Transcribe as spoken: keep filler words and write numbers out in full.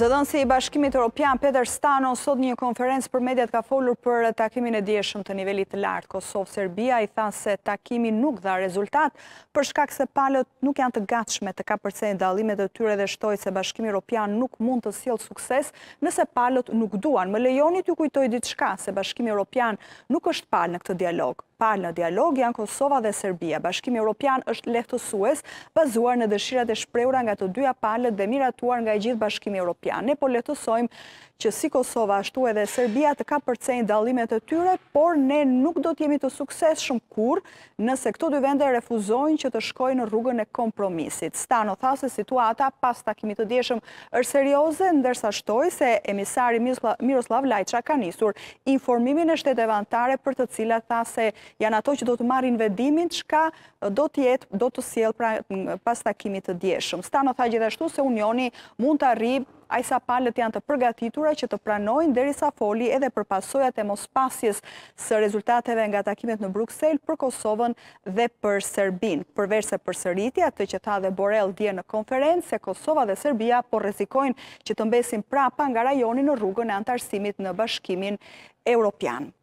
Zëdhënësi i Bashkimit Evropian Peter Stano sot një konferencë për mediat ka folur për takimin e dieshëm të nivelit të lartë Kosovë-Serbia. I tha se takimi nuk dha rezultat për shkak se palët nuk janë të gatshme të kapërcejnë dallimet e tyre dhe shtoi se Bashkimi Evropian nuk mund të sjellë sukses nëse palët nuk duan. Më lejoni t'ju kujtoj diçka se Bashkimi Evropian nuk është palë në këtë dialog. Palë në dialog janë Kosova dhe Serbia. Bashkimi Evropian është lehtësues, bazuar në dëshirat e shprehura nga të dyja palët dhe miratuar nga i gjithë Bashkimi Evropian. Ne po lehtësojmë që si Kosova ashtu edhe Serbia të kapërcejnë dallimet e tyre, por ne nuk do të jemi të suksesshëm kurrë nëse këto dy vende refuzojnë që të shkojnë në rrugën e kompromisit. Stano tha se situata pas takimit të dieshëm është serioze, ndërsa shtoi se emisari Miroslav Lajçak ka nisur informimin e shteteve anëtare për të cilat tha se janë ato që do të marrin vendimin çka do të jetë, do të sjellë pra, pas takimit të dieshëm. Stano tha gjithashtu se Unioni mund të arrijë ai sa palët janë të përgatitura që të pranojnë derisa foli edhe për pasojat e mospasjes së rezultateve nga takimet në Bruksel për Kosovën dhe për Serbinë. Përveç se përsëritja atë që tha dhe Borrell dje në konferencë se Kosova dhe Serbia po rrezikojnë që të mbesin prapa nga rajoni në rrugën e antarësimit në Bashkimin Evropian.